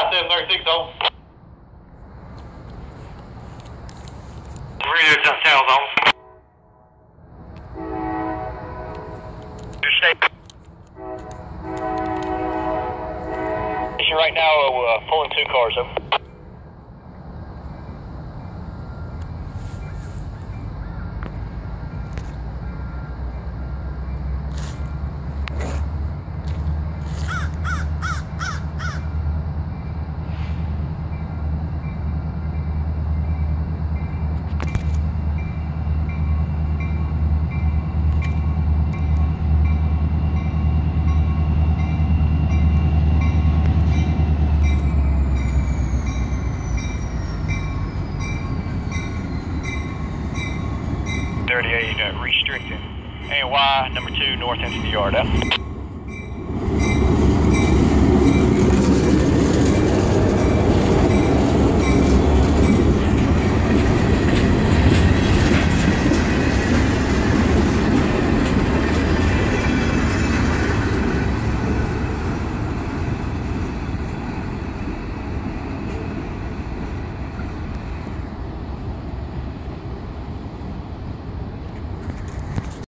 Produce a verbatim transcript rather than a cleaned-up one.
I seven thirty-six, over. Radio just channels on. Your state. Right now, we're uh, pulling two cars over. thirty-eight, uh, restricting. A Y, number two, north into the yard, out.